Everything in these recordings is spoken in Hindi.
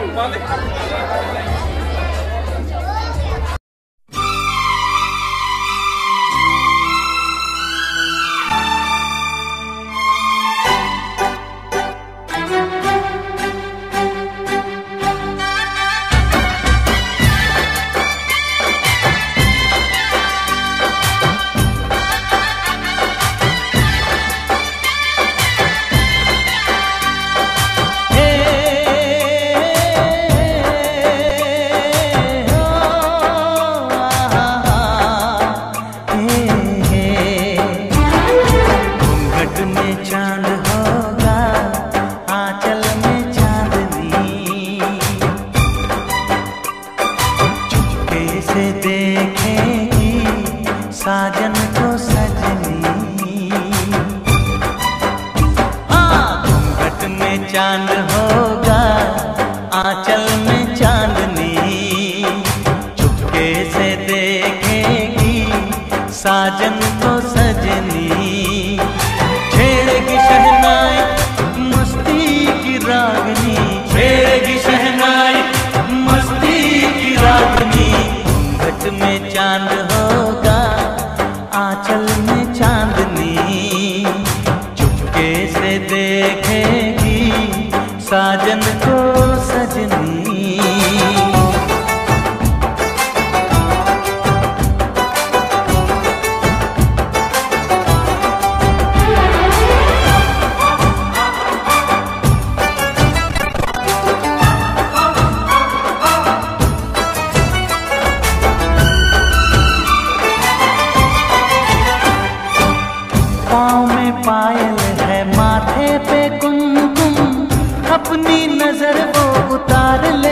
साजन को सजनी, घूंघट में चांद होगा, आंचल में चांदनी, चुपके से देखेगी साजन को सजनी। छेड़ेगी शहनाई मस्ती की रागनी, छेड़ेगी शहनाई मस्ती की रागनी। घूंघट में चांद होगा, आंचल में चांदनी, चुपके से देखेगी साजन को सजनी। पाँव में पायल है, माथे पे कुमकुम, अपनी नजर वो उतार ले।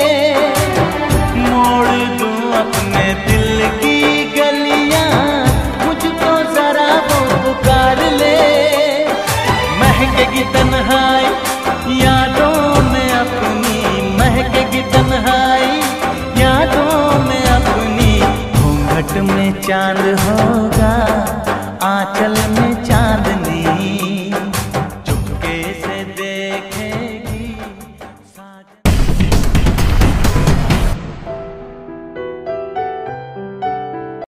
मोड़ दूं अपने दिल की गलियां, मुझको जरा वो पुकार ले। महकेगी तन्हाई यादों में अपनी, महकेगी तन्हाई यादों में अपनी। घूंघट में चांद हो